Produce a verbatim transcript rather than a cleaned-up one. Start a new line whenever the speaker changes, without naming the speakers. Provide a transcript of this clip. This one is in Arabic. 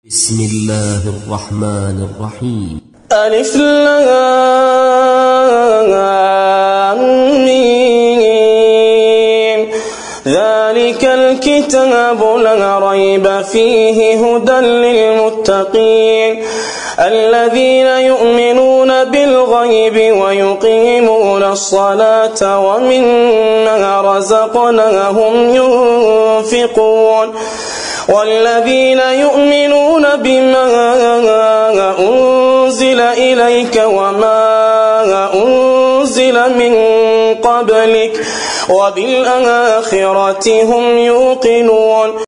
بسم الله الرحمن الرحيم.
ألف لام ميم. ذلك الكتاب لا ريب فيه هدى للمتقين الذين يؤمنون بالغيب ويقيمون الصلاة ومما رزقناهم ينفقون والذين يؤمنون بما أنزل إليك وما أنزل من قبلك وبالآخرة هم يوقنون.